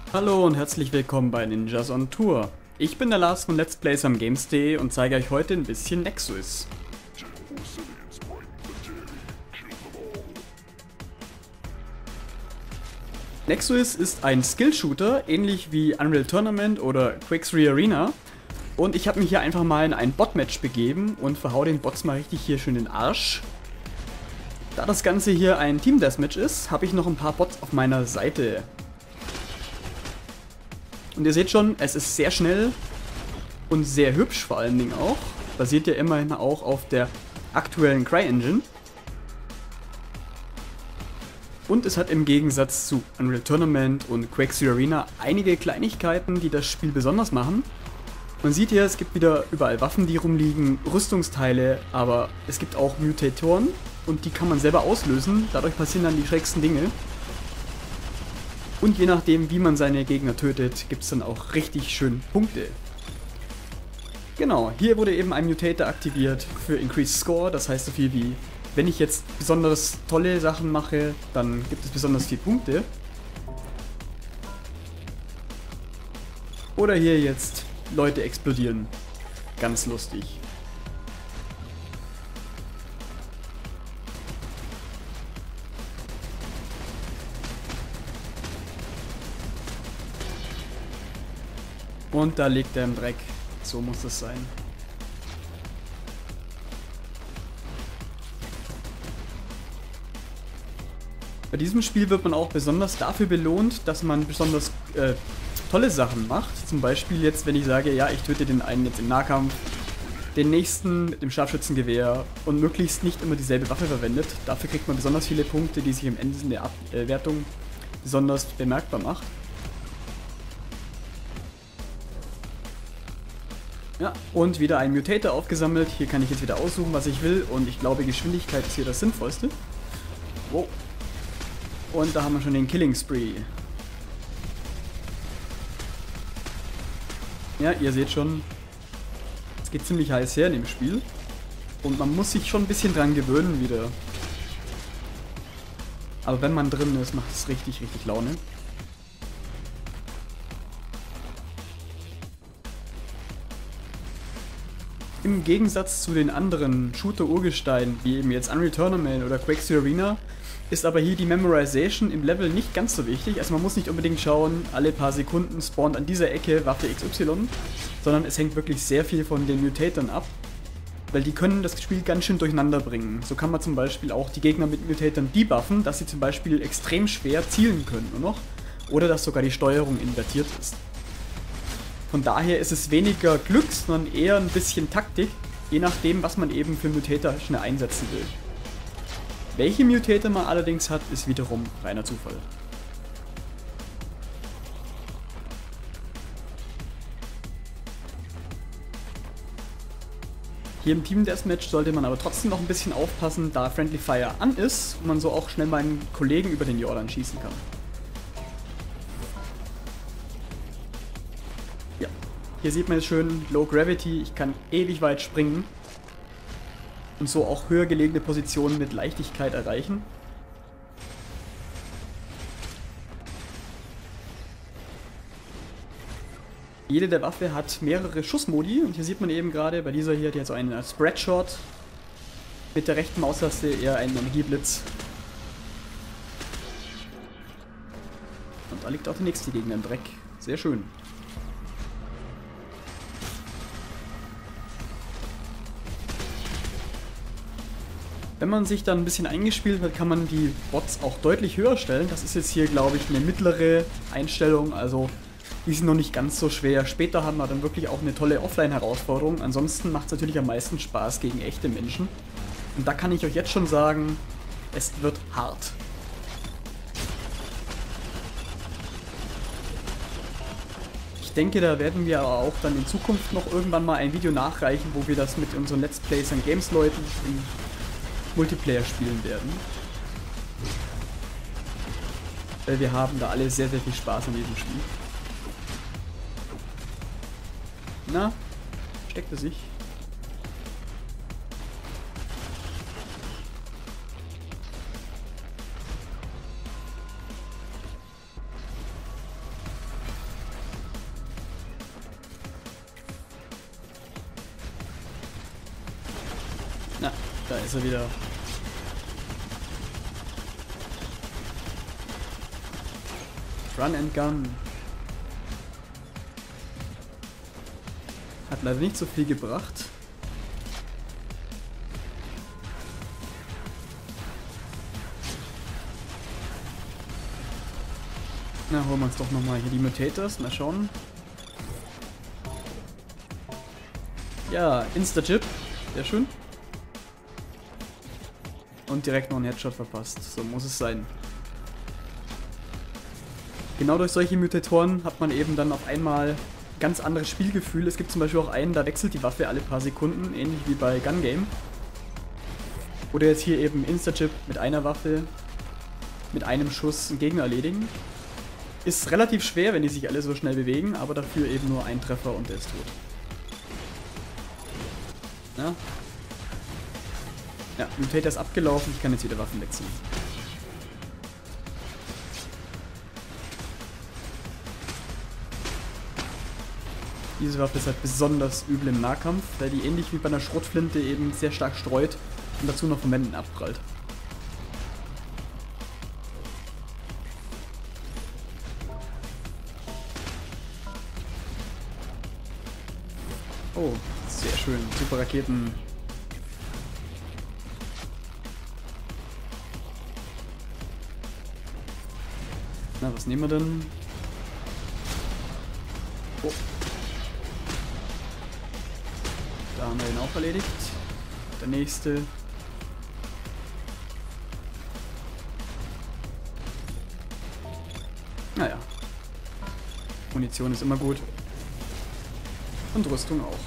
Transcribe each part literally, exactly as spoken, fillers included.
Hallo und herzlich willkommen bei Ninjas on Tour. Ich bin der Lars von Let's Plays am Games.de und zeige euch heute ein bisschen Nexus. Nexus ist ein Skill-Shooter, ähnlich wie Unreal Tournament oder Quake drei Arena. Und ich habe mich hier einfach mal in ein Bot-Match begeben und verhau den Bots mal richtig hier schön in den Arsch. Da das Ganze hier ein Team-Deathmatch ist, habe ich noch ein paar Bots auf meiner Seite. Und ihr seht schon, es ist sehr schnell und sehr hübsch vor allen Dingen auch. Basiert ja immerhin auch auf der aktuellen CryEngine. Und es hat im Gegensatz zu Unreal Tournament und Quake drei Arena einige Kleinigkeiten, die das Spiel besonders machen. Man sieht hier, es gibt wieder überall Waffen, die rumliegen, Rüstungsteile, aber es gibt auch Mutatoren und die kann man selber auslösen. Dadurch passieren dann die schrägsten Dinge. Und je nachdem, wie man seine Gegner tötet, gibt es dann auch richtig schön Punkte. Genau, hier wurde eben ein Mutator aktiviert für Increased Score, das heißt so viel wie, wenn ich jetzt besonders tolle Sachen mache, dann gibt es besonders viele Punkte. Oder hier jetzt Leute explodieren. Ganz lustig. Und da liegt er im Dreck. So muss das sein. Bei diesem Spiel wird man auch besonders dafür belohnt, dass man besonders äh, tolle Sachen macht. Zum Beispiel jetzt, wenn ich sage, ja, ich töte den einen jetzt im Nahkampf, den nächsten mit dem Scharfschützengewehr und möglichst nicht immer dieselbe Waffe verwendet. Dafür kriegt man besonders viele Punkte, die sich am Ende der Ab äh, Wertung besonders bemerkbar macht. Ja, und wieder ein Mutator aufgesammelt. Hier kann ich jetzt wieder aussuchen, was ich will. Und ich glaube, Geschwindigkeit ist hier das Sinnvollste. Wow. Und da haben wir schon den Killing Spree. Ja, ihr seht schon, es geht ziemlich heiß her in dem Spiel. Und man muss sich schon ein bisschen dran gewöhnen wieder. Aber wenn man drin ist, macht es richtig, richtig Laune. Im Gegensatz zu den anderen Shooter-Urgesteinen, wie eben jetzt Unreal Tournament oder Quake drei Arena, ist aber hier die Memorization im Level nicht ganz so wichtig. Also man muss nicht unbedingt schauen, alle paar Sekunden spawnt an dieser Ecke Waffe X Y, sondern es hängt wirklich sehr viel von den Mutatoren ab, weil die können das Spiel ganz schön durcheinander bringen. So kann man zum Beispiel auch die Gegner mit Mutatoren debuffen, dass sie zum Beispiel extrem schwer zielen können nur noch, oder dass sogar die Steuerung invertiert ist. Von daher ist es weniger Glück, sondern eher ein bisschen Taktik, je nachdem, was man eben für Mutator schnell einsetzen will. Welche Mutator man allerdings hat, ist wiederum reiner Zufall. Hier im Team Deathmatch sollte man aber trotzdem noch ein bisschen aufpassen, da Friendly Fire an ist und man so auch schnell mal einen Kollegen über den Jordan schießen kann. Ja, hier sieht man jetzt schön Low Gravity, ich kann ewig weit springen. Und so auch höher gelegene Positionen mit Leichtigkeit erreichen. Jede der Waffe hat mehrere Schussmodi und hier sieht man eben gerade bei dieser hier, die hat so einen Spreadshot. Mit der rechten Maustaste eher einen Energieblitz. Und da liegt auch der nächste Gegner im Dreck. Sehr schön. Wenn man sich dann ein bisschen eingespielt hat, kann man die Bots auch deutlich höher stellen. Das ist jetzt hier, glaube ich, eine mittlere Einstellung, also die sind noch nicht ganz so schwer. Später haben wir dann wirklich auch eine tolle Offline-Herausforderung. Ansonsten macht es natürlich am meisten Spaß gegen echte Menschen. Und da kann ich euch jetzt schon sagen, es wird hart. Ich denke, da werden wir aber auch dann in Zukunft noch irgendwann mal ein Video nachreichen, wo wir das mit unseren Let's Plays und Games-Leuten im Multiplayer spielen werden. Weil wir haben da alle sehr, sehr viel Spaß an diesem Spiel. Na, steckt er sich? Da ist er wieder. Run and Gun. Hat leider nicht so viel gebracht. Na, holen wir uns doch nochmal hier die Mutators. Mal schauen. Ja, Insta-Chip. Sehr schön. Und direkt noch einen Headshot verpasst. So muss es sein. Genau durch solche Mutatoren hat man eben dann auf einmal ganz anderes Spielgefühl. Es gibt zum Beispiel auch einen, da wechselt die Waffe alle paar Sekunden, ähnlich wie bei Gun Game. Oder jetzt hier eben Insta-Chip mit einer Waffe, mit einem Schuss einen Gegner erledigen. Ist relativ schwer, wenn die sich alle so schnell bewegen, aber dafür eben nur ein Treffer und der ist tot. Ja, ja, Mutator ist abgelaufen, ich kann jetzt wieder Waffen wechseln. Diese Waffe ist halt besonders übel im Nahkampf, weil die ähnlich wie bei einer Schrotflinte eben sehr stark streut und dazu noch von Wänden abprallt. Oh, sehr schön. Super Raketen. Na, was nehmen wir denn? Oh. Da haben wir ihn auch erledigt. Der nächste. Naja. Munition ist immer gut. Und Rüstung auch.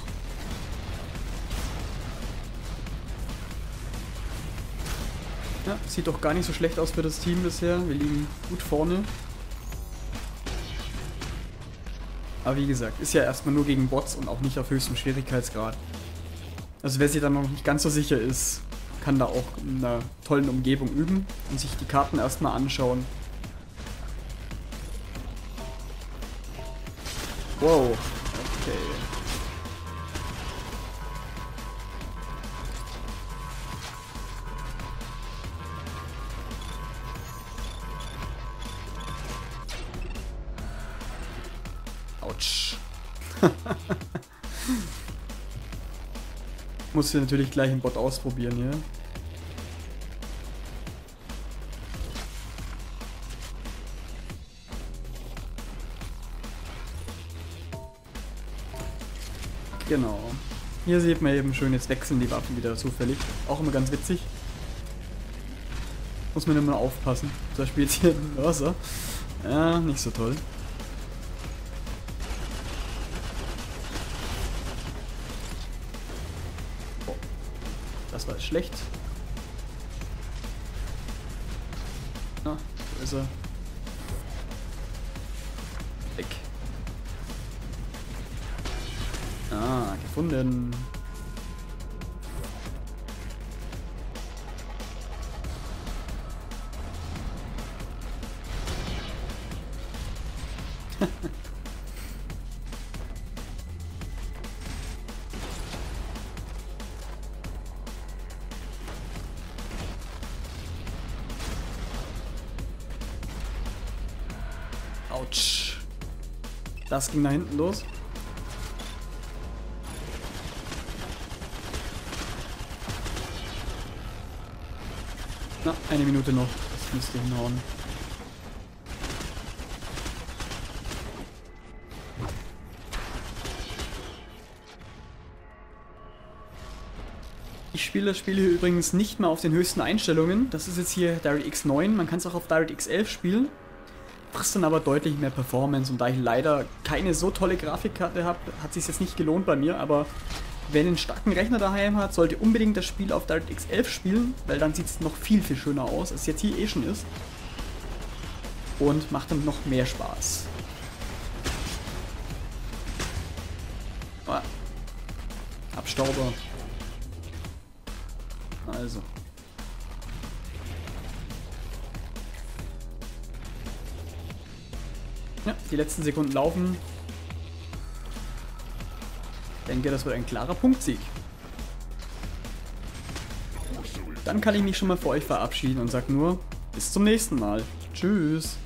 Ja, sieht doch gar nicht so schlecht aus für das Team bisher. Wir liegen gut vorne. Aber wie gesagt, ist ja erstmal nur gegen Bots und auch nicht auf höchstem Schwierigkeitsgrad. Also wer sich dann noch nicht ganz so sicher ist, kann da auch in einer tollen Umgebung üben und sich die Karten erstmal anschauen. Wow, okay. Autsch. Muss hier natürlich gleich einen Bot ausprobieren hier. Genau. Hier sieht man eben schön, jetzt wechseln die Waffen wieder zufällig. Auch immer ganz witzig. Muss man immer aufpassen. Zum Beispiel jetzt hier im Mörser. Ja, nicht so toll. Oh, das war schlecht. Na, wo ist er? Weg. Ah, gefunden. Autsch. Das ging nach hinten los. Na, eine Minute noch. Das müsste hinhauen. Ich spiele das Spiel hier übrigens nicht mal auf den höchsten Einstellungen. Das ist jetzt hier DirectX neun. Man kann es auch auf DirectX elf spielen. Frisst dann aber deutlich mehr Performance. Und da ich leider keine so tolle Grafikkarte habe, hat es sich jetzt nicht gelohnt bei mir. Aber wer einen starken Rechner daheim hat, sollte unbedingt das Spiel auf DirectX elf spielen, weil dann sieht es noch viel, viel schöner aus, als es jetzt hier eh schon ist. Und macht dann noch mehr Spaß. Ah. Abstauber. Also. Ja, die letzten Sekunden laufen. Ich denke, das wird ein klarer Punktsieg. dann kann ich mich schon mal für euch verabschieden und sag nur, bis zum nächsten Mal. Tschüss.